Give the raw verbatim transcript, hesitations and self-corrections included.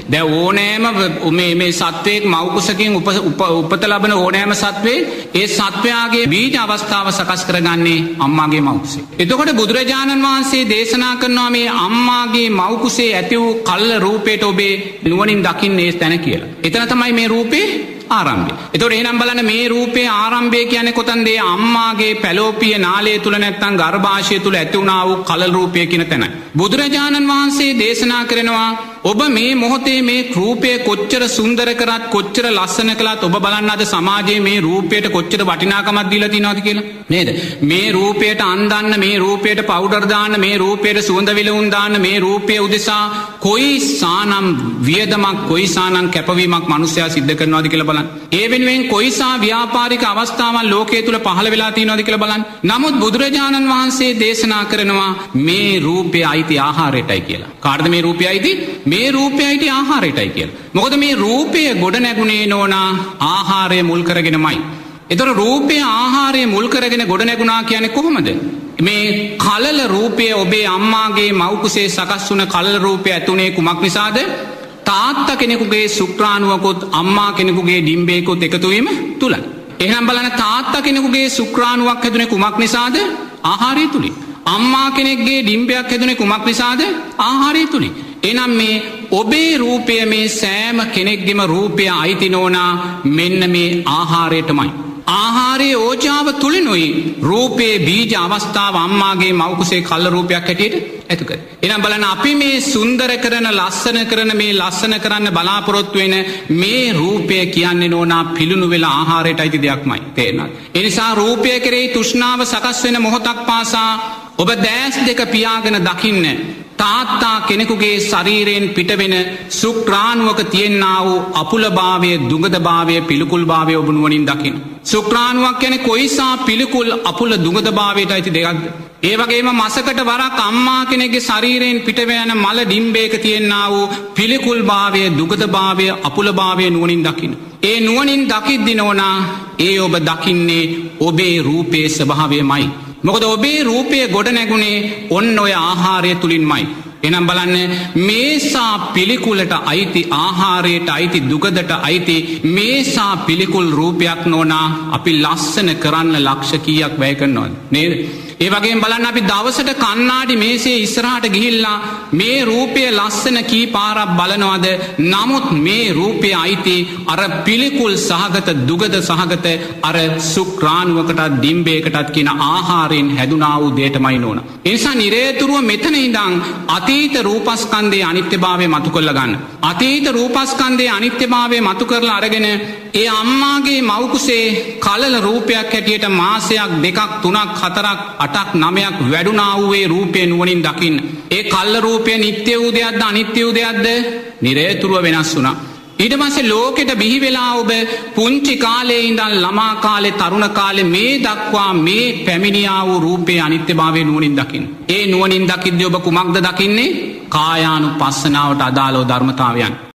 දැන් ඕනෑම මේ මේ සත්වයක මව් කුසකින් උපත ලබන ඕනෑම සත්වයේ ඒ සත්වයාගේ බීජ අවස්ථාව සකස් කරගන්නේ අම්මාගේ මව් කුසේ. එතකොට බුදුරජාණන් වහන්සේ දේශනා කරනවා මේ අම්මාගේ මව් කුසේ ඇති වූ කල්ල රූපයට ඔබේ නුවණින් දකින්නේ තැන කියලා. එතන තමයි මේ රූපේ ආරම්භය. එතකොට එහෙනම් බලන්න මේ රූපේ ආරම්භය කියන්නේ කොතනද? අම්මාගේ පැලෝපිය නාලය තුල නැත්තම් ගර්භාෂය තුල ඇති වුණා වූ කලල රූපය කියන තැනයි. බුදුරජාණන් වහන්සේ දේශනා කරනවා ඔබ මේ මොහොතේ මේ රූපය කොච්චර සුන්දර කරත් කොච්චර ලස්සන කළත් ඔබ බලන්න අද සමාජයේ මේ රූපයට කොච්චර වටිනාකමක් දීලා තියෙනවද කියලා. නේද? මේ රූපයට අන්දන්න, මේ රූපයට පවුඩර් දාන්න, මේ රූපයට සුවඳ විලවුන් දාන්න, මේ රූපය උදෙසා කොයි සානම් වියදමක් කොයි සානම් කැපවීමක් මිනිසයා සිද්ධ කරනවද කියලා බලන්න. ඒ වෙනුවෙන් කොයිසා ව්‍යාපාරික අවස්ථාවන් ලෝකයේ තුල පහළ වෙලා තියෙනවද කියලා බලන්න. නමුත් බුදුරජාණන් වහන්සේ දේශනා කරනවා මේ රූපය අයිති ආහාරයටයි කියලා. කාටද මේ රූපය අයිති? මේ රූපය අයිති ආහාරයටයි කියලා. මොකද මේ රූපය ගොඩ නැගුණේ නෝනා ආහාරය මුල් කරගෙනමයි. ඒතර රූපය ආහාරය මුල් කරගෙන ගොඩ නැගුණා කියන්නේ කොහොමද? මේ කලල රූපය ඔබේ අම්මාගේ මව් කුසේ සකස් වුණ කලල රූපය ඇතුනේ කුමක් නිසාද? තාත්තා කෙනෙකුගේ ශුක්‍රාණුවකොත් අම්මා කෙනෙකුගේ ඩිම්බේකොත් එකතු වීම තුල. එහෙනම් බලන්න තාත්තා කෙනෙකුගේ ශුක්‍රාණුවක් හැදුනේ කුමක් නිසාද? ආහාරය තුලින්. අම්මා කෙනෙක්ගේ ඩිම්බයක් හැදුනේ කුමක් නිසාද? ආහාරය තුලින්. එහෙනම් මේ ඔබේ රූපය මේ සෑම කෙනෙක්ගේම රූපය අයිති නෝනා මෙන්න මේ ආහාරයටමයි. ආහාරයේ ඕජාව තුලිනුයි රූපේ බීජ අවස්ථාව අම්මාගේ මව් කුසේ කල්ල රූපයක් හැටියට ඇති කරන්නේ. එහෙනම් බලන්න අපි මේ සුන්දර කරන ලස්සන කරන මේ ලස්සන කරන්න බලාපොරොත්තු වෙන මේ රූපය කියන්නේ නෝනා පිළුණු වෙලා ආහාරයට අයිති දෙයක්මයි. තේරෙනවද? ඒ නිසා රූපය කෙරෙහි තෘෂ්ණාව සකස් වෙන මොහොතක් පාසා ඔබ දැස් දෙක පියාගෙන දකින්න තාත්තා කෙනෙකුගේ ශරීරයෙන් පිටවෙන ශුක්‍රාණුවක තියෙනා වූ අපුලභාවය, දුගදභාවය, පිළිකුල්භාවය ඔබ නුවණින් දකින්න. ශුක්‍රාණුවක් කියන්නේ කොයිසා පිළිකුල් අපුල දුගදභාවයට අයිති දෙයක්ද? ඒ වගේම මාසකට වරක් අම්මා කෙනෙක්ගේ ශරීරයෙන් පිටවෙන මල ඩිම්බේක තියෙනා වූ පිළිකුල්භාවය, දුගදභාවය, අපුලභාවය නුවණින් දකින්න. ඒ නුවණින් දකිද්දී නෝනා ඒ ඔබ දකින්නේ ඔබේ රූපේ ස්වභාවයමයි. මොකද ඔබේ රූපය ගොඩ නැගුණේ ඔන්න ඔය ආහාරය තුලින්මයි. එහෙනම් බලන්න මේසා පිළිකුලට අයිති ආහාරයට අයිති දුගදට අයිති මේසා පිළිකුල් රූපයක් නෝනා අපි ලස්සන කරන්න ලක්ෂ කීයක් වැය කරනවද නේද? ඒ වගේම බලන්න අපි දවසට කණ්ණාඩි මේසේ ඉස්සරහට ගිහිල්ලා මේ රූපය ලස්සන කී පාරක් බලනවද? නමුත් මේ රූපය අයිති අර පිළිකුල් සහගත දුගද සහගත අර ශුක්‍රාණුවකටත් ඩිම්බේකටත් කියන ආහාරයෙන් හැදුනා වූ දෙයටමයි නෝනා. ඒ නිසා නිරේතුරුව මෙතන ඉඳන් අතීත රූපස්කන්ධයේ අනිත්‍යභාවය මතු කරලා ගන්න. අතීත රූපස්කන්ධයේ අනිත්‍යභාවය මතු කරලා අරගෙන ඒ අම්මාගේ මව් කුසේ කලල රූපයක් හැටියට මාසයක් දෙකක් තුනක් හතරක් අටක් නවයක් වැඩුණා වූ ඒ රූපේ නුවණින් දකින්න. ඒ කල්ල රූපය නිට්ටය වූ දෙයක්ද අනිත්‍ය වූ දෙයක්ද? නිරේතුරුව වෙනස් වුණා. ඊට පස්සේ ලෝකෙට බිහි වෙලා ඔබ පුංචි කාලේ ඉඳන් ළමා කාලේ තරුණ කාලේ මේ දක්වා මේ පැමිණියා වූ රූපේ අනිත්‍යභාවය නුවණින් දකින්න. ඒ නුවණින් දකිද්දී ඔබ කුමක්ද දකින්නේ? කායානුපස්සනාවට අදාළව ධර්මතාවයන්.